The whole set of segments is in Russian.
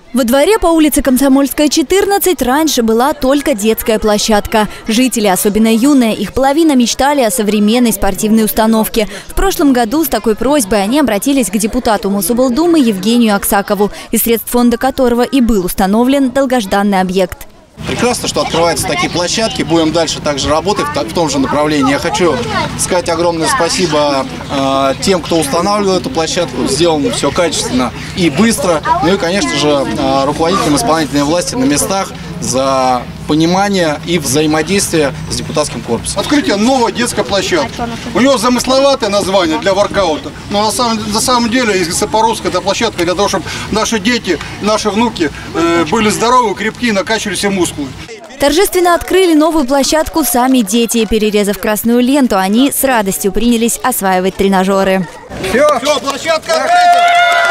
Во дворе по улице Комсомольская, 14 раньше была только детская площадка. Жители, особенно юные, их половина, мечтали о современной спортивной установке. В прошлом году с такой просьбой они обратились к депутату Мособлдумы Евгению Аксакову, из средств фонда которого и был установлен долгожданный объект. Прекрасно, что открываются такие площадки. Будем дальше также работать в том же направлении. Я хочу сказать огромное спасибо тем, кто устанавливал эту площадку. Сделано все качественно и быстро. Ну и, конечно же, руководителям исполнительной власти на местах за понимание и взаимодействие с депутатским корпусом. Открытие новой детской площадки. У него замысловатое название для воркаута, но на самом деле из Запорожска это площадка для того, чтобы наши дети, наши внуки были здоровы, крепкие, накачивали все мускулы. Торжественно открыли новую площадку сами дети. Перерезав красную ленту, они с радостью принялись осваивать тренажеры. Все, площадка открыта!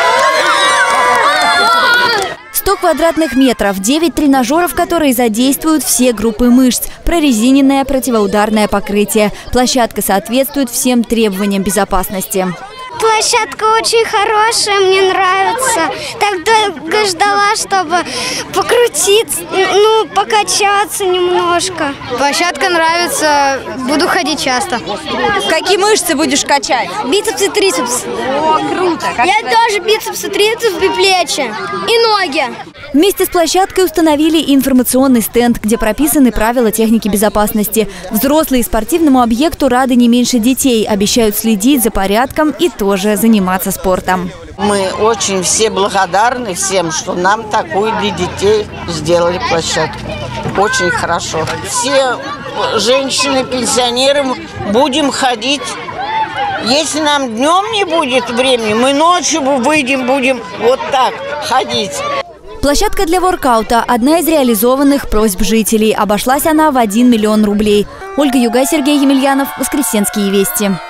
100 квадратных метров, 9 тренажеров, которые задействуют все группы мышц, прорезиненное противоударное покрытие. Площадка соответствует всем требованиям безопасности. Площадка очень хорошая, мне нравится. Так долго ждала, чтобы покрутиться, покачаться немножко. Площадка нравится, буду ходить часто. Какие мышцы будешь качать? Бицепс и трицепс. О, круто! Я тоже бицепс и трицепс, и плечи, и ноги. Вместе с площадкой установили информационный стенд, где прописаны правила техники безопасности. Взрослые спортивному объекту рады не меньше детей, обещают следить за порядком и тоже заниматься спортом. Мы очень все благодарны всем, что нам такую для детей сделали площадку. Очень хорошо. Все женщины, пенсионеры будем ходить. Если нам днем не будет времени, мы ночью выйдем, будем вот так ходить. Площадка для воркаута – одна из реализованных просьб жителей. Обошлась она в 1 миллион рублей. Ольга Югай, Сергей Емельянов, Воскресенские вести.